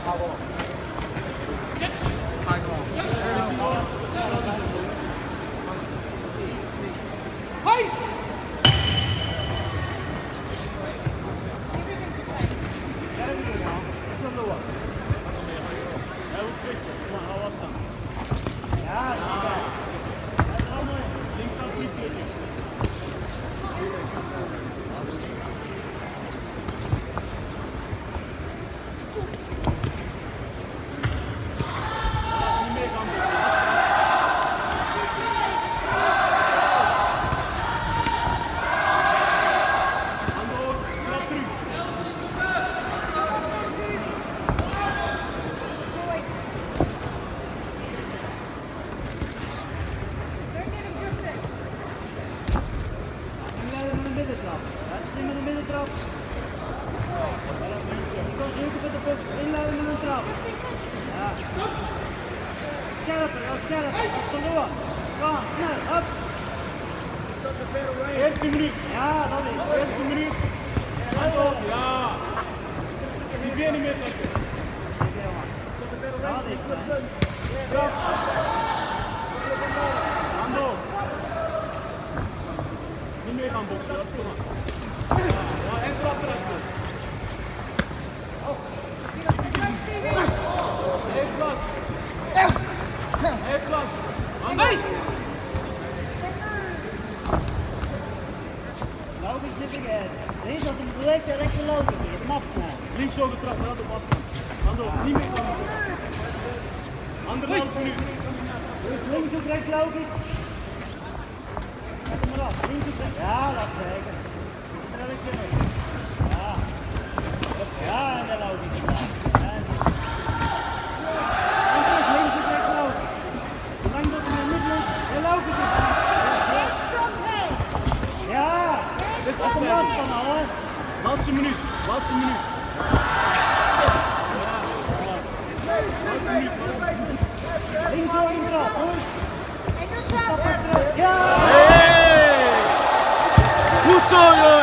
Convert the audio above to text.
Eerste minuut. Ja, dat is het. Eerste minuut. Ja. Die weer niet meer trekken. Dat is het. Ja. Handel. Niet meer gaan boksen, dat is prima. Ja, en trap erachter. Heeft klas. Heeft klas. Handel. Logisch zit ik uit. Links als een breuk, rechts een logisch. Het mag snel. Links over de trap, raad op afstand. Handel, niet meer gaan. Anderhalf minuut. Dus links ook rechts logisch. Kom maar af. Links ook rechts. Ja, dat is zeker. Ja. Ja, en dan logisch. En terug, links ook rechts logisch. Lang tot in de midden. En logisch. Ja. Dit is Kom last van al, hè. Laatste minuut, laatste minuut. Links door de trap, hoor. Stap maar terug. Ja! Hey! Goed zo, joh!